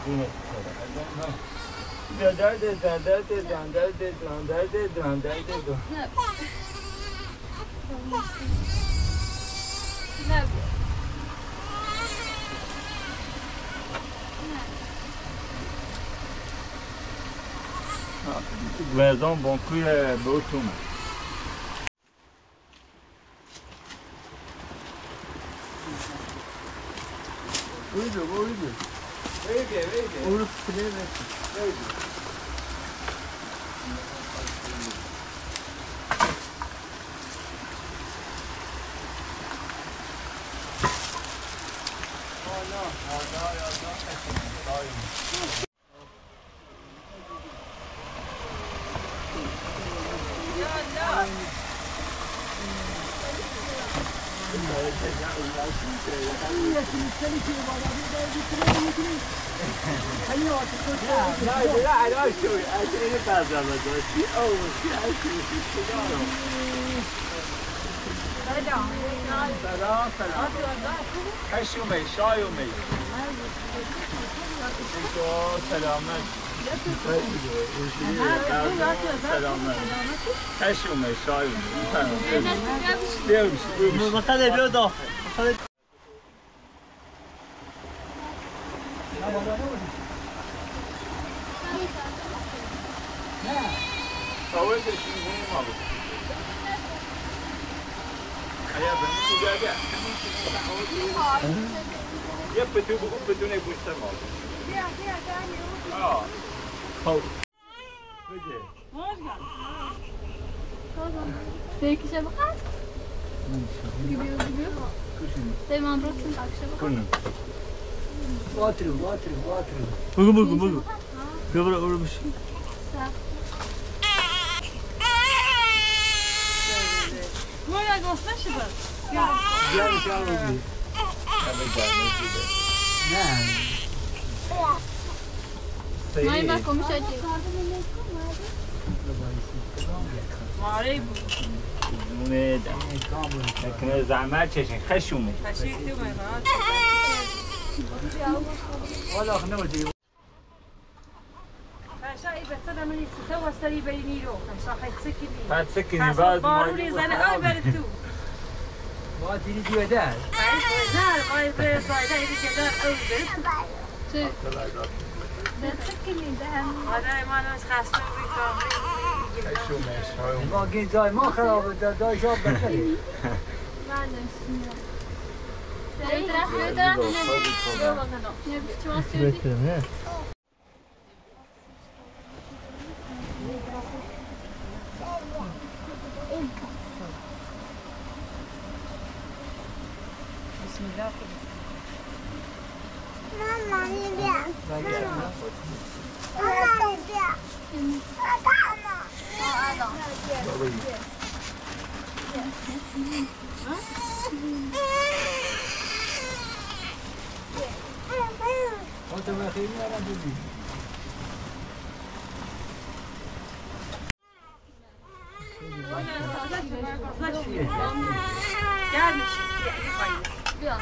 Maison bon coup beau tout. Oui, Belki şey bakar. Gidiyor. Tamam bırakın akşama. Water. Bakın. Kıvra vurmuş. Böyle göster şimdi. Gel. Mai ma come c'è? ماره بود. دونه کنه زحمت چشین خشومه. خشیک تو میاد. والا نمیدی. فشای بسته منی ستا وستری بینی رو. فشا خیلی سکنی. بعد سکنی باز بارونی زنه آی بر تو. ما دیدی دیوده. نه آی بر سایده ایدی که دار آی بر تو. چه؟ سکنی دهم. آره من از خسته بی کاملی. ما گیزای ما خرابه دای جاب بخری. من نمی‌شنم. Bedre. Gör bakalım. Ne biçim asıyordu? Bismillah. Mama, ni dia. تو بخیر میارم ببین. Gelmiş. Biraz.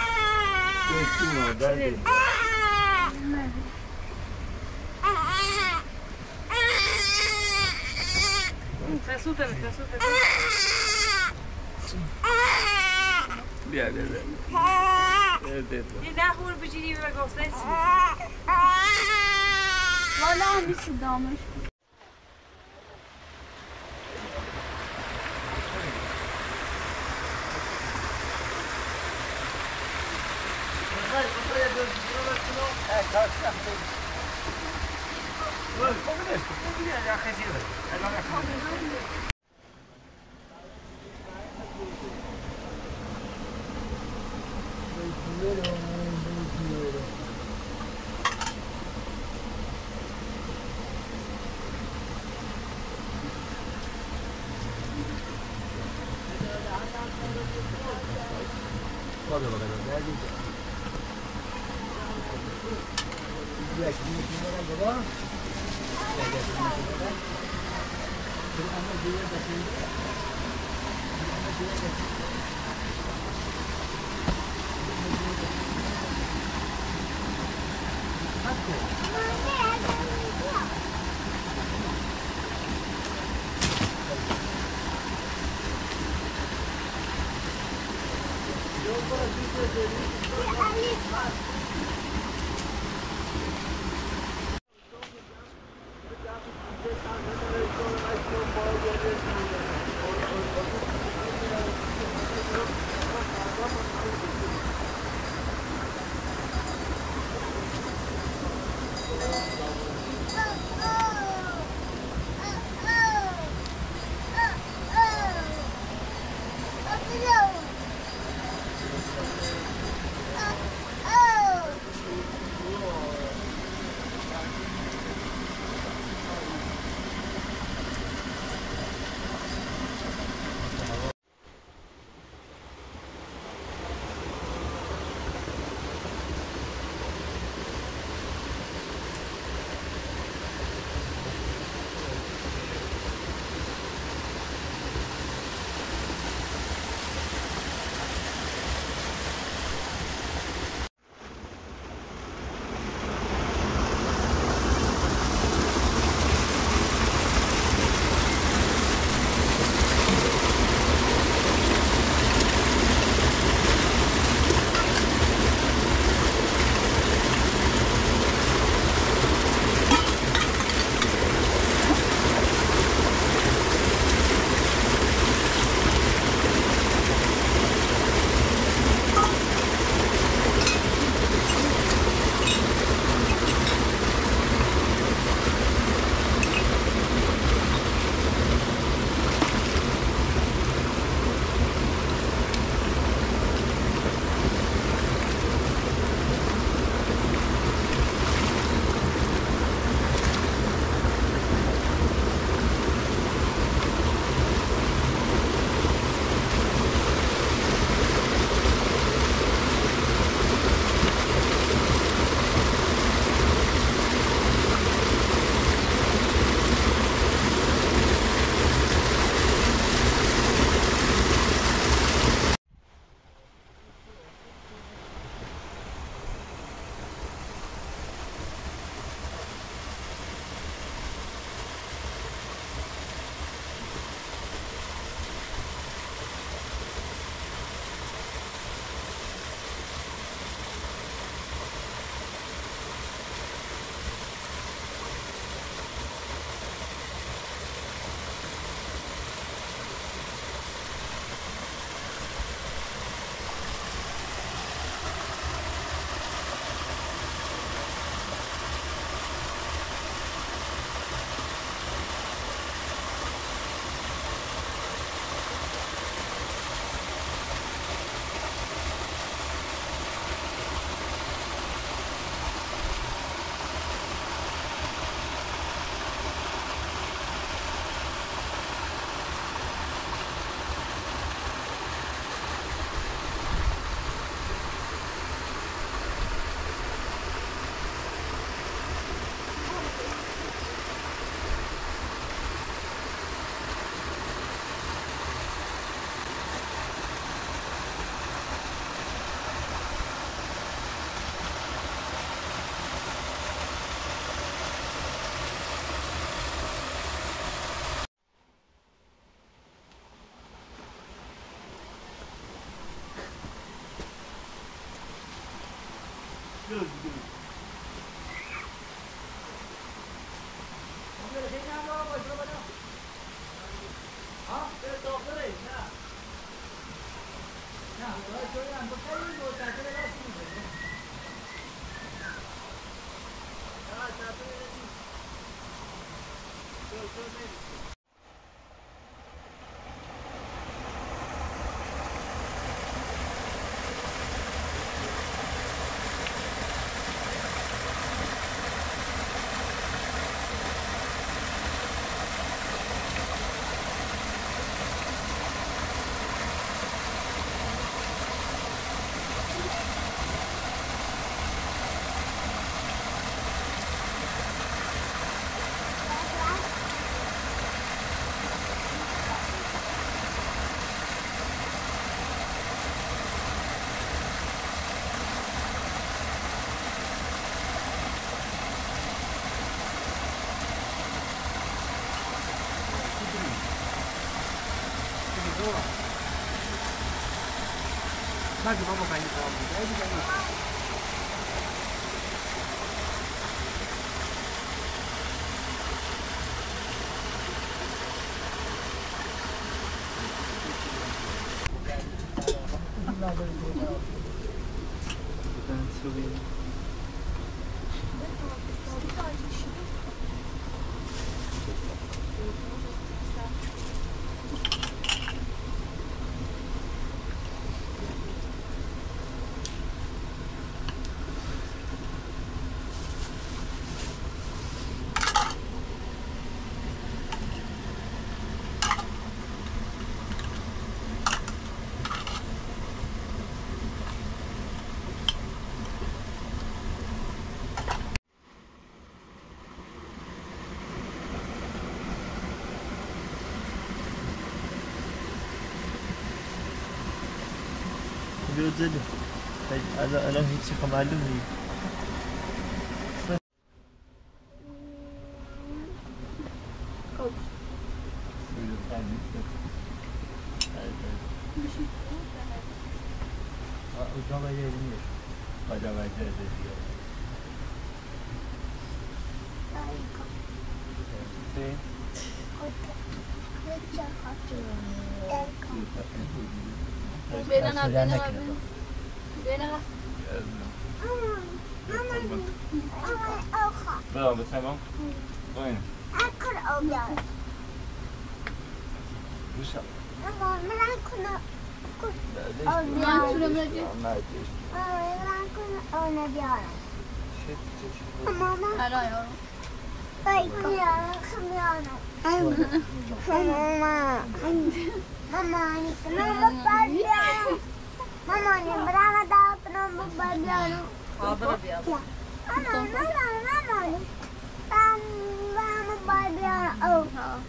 Tesut evet. بیا یه ده خور بجیری و گفته چی؟ Valla hangisi damış? Vado bakalım. Nerede? Ya şimdi kimler acaba? Bir ama diye de şimdi. نگه بابا کنی کام بود بیاد زده الان هیچی خب معلوم نیست اونجا باید یه آجا باید دیگه بيننا بيننا برو بتمام وين أكل أبيض وش ماما ملاكنا ماما هلا يا طيب خميانة ماما نبغى بابيانو ماما نبغى بابيانو حاضر ابيض ماما بابيانو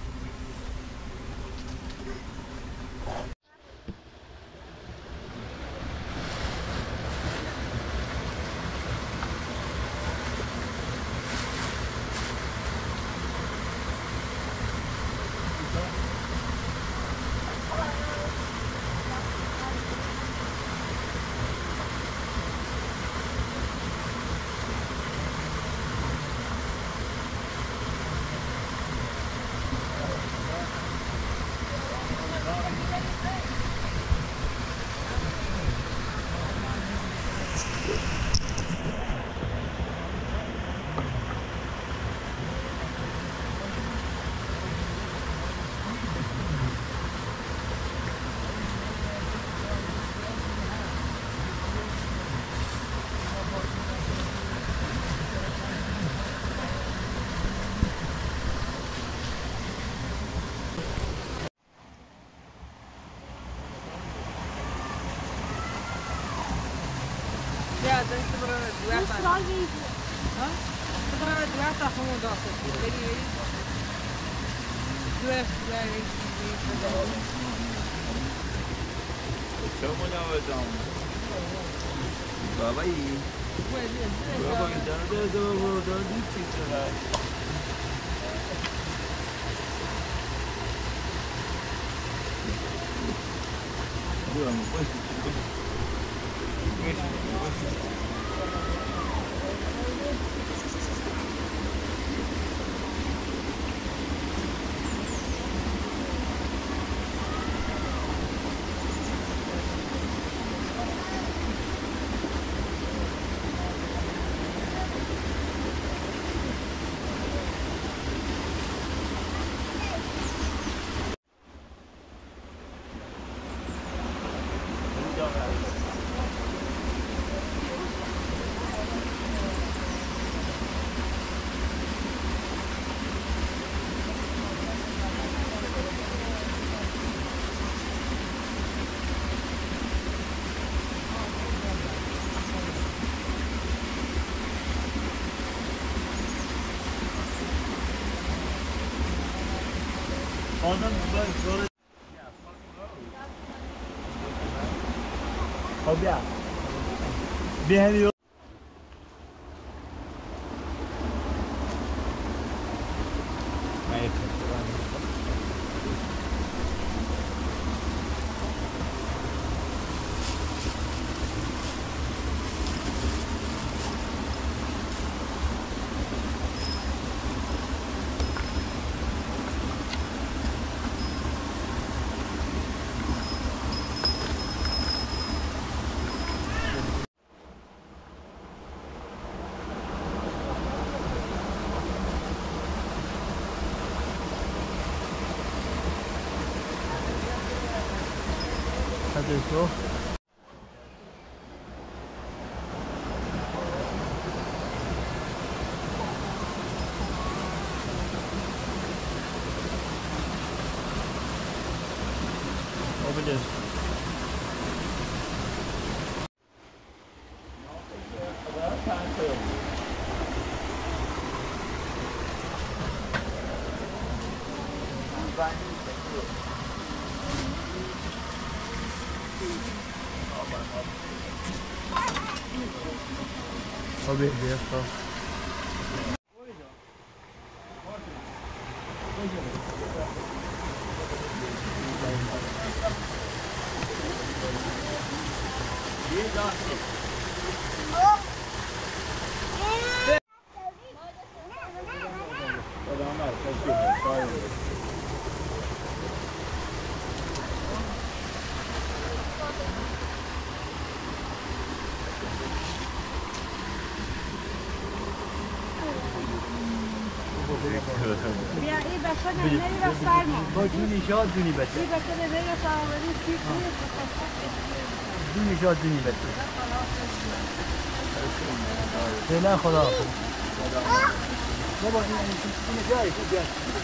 Ja, dat is de شما نوازم بابایی بابایی داده دیتی چرا برام باش خب بیا بیا بده تو بده Tabii diye بیا این بچه نمیری رفت سرما با دونی شاد دونی بچه این بچه نمیری رفت سرما دونی شاد دونی بچه فعلا خدا بابا این جایی بیا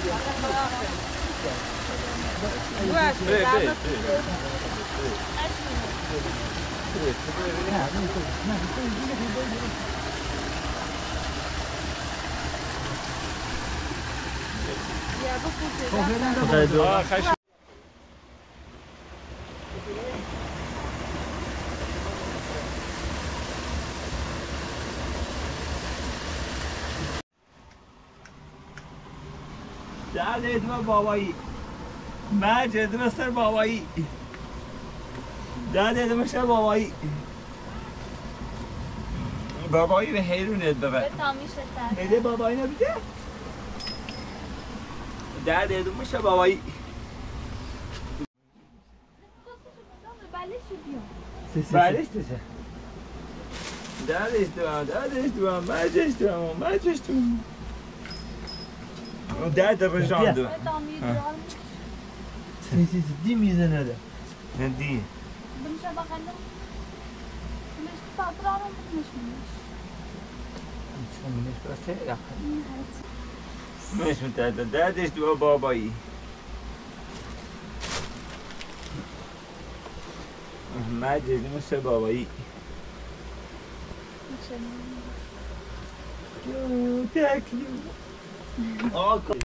درد ادوار بابایی مرج ادوار سر بابایی درد ادوار سر بابایی بابایی به هیرونت ببر بده بابایی نبیده درد ادوار سر بابایی بلش دیسه دردش دوام مرجش دوام درد بجان دو سیسی دی میزنه ده نه دی بنشا بخندم مش تطرارم مش منش بسه یا مش متعدد دردش دو بابایی مجد مثل بابایی تکلیو آقا